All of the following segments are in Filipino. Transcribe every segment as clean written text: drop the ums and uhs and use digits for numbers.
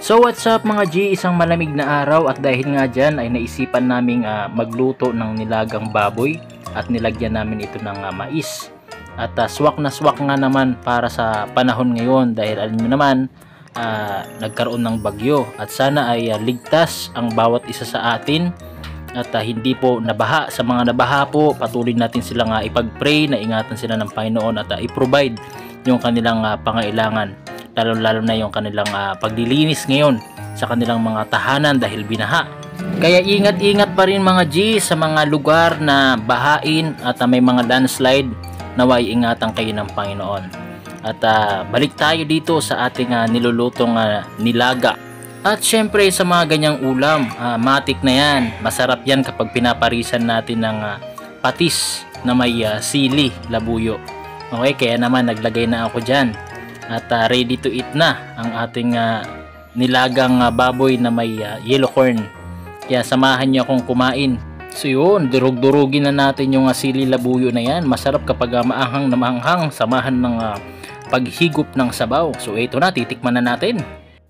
So what's up mga G, isang malamig na araw at dahil nga dyan ay naisipan naming magluto ng nilagang baboy at nilagyan namin ito ng mais. At swak na swak nga naman para sa panahon ngayon dahil alam nyo naman nagkaroon ng bagyo at sana ay ligtas ang bawat isa sa atin at hindi po nabaha. Sa mga nabaha po, patuloy natin silang ipag-pray na ingatan sila ng Panginoon at i-provide yung kanilang pangailangan, lalo na yung kanilang paglilinis ngayon sa kanilang mga tahanan dahil binaha. Kaya ingat-ingat pa rin mga G sa mga lugar na bahain at may mga landslide. Naway ingatan kayo ng Panginoon. At balik tayo dito sa ating nilulutong nilaga. At syempre sa mga ganyang ulam, matik na yan. Masarap yan kapag pinaparisan natin ng patis na may sili, labuyo. Okay, kaya naman naglagay na ako dyan. At ready to eat na ang ating nilagang baboy na may yellow corn. Kaya samahan niyo akong kumain. So yun, durug-durugin na natin yung sili labuyo na yan. Masarap kapag maanghang na maanghang, samahan ng paghigop ng sabaw. So ito na, titikman na natin.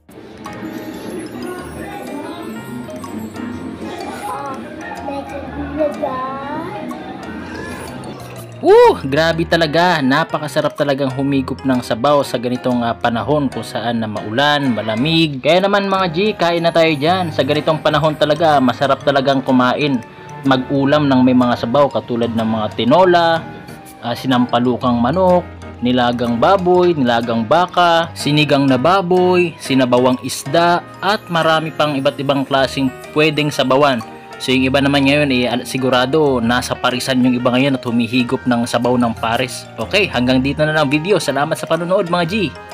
Grabe talaga, napakasarap talagang humigop ng sabaw sa ganitong panahon kung saan na maulan, malamig. Kaya naman mga G, kain na tayo dyan. Sa ganitong panahon talaga, masarap talagang kumain, mag-ulam ng may mga sabaw katulad ng mga tinola, sinampalukang manok, nilagang baboy, nilagang baka, sinigang na baboy, sinabawang isda, at marami pang iba't ibang klaseng pwedeng sabawan. So yung iba naman ngayon sigurado nasa parisan yung iba ngayon at humihigop ng sabaw ng pares. Okay, hanggang dito na lang video. Salamat sa panonood mga G.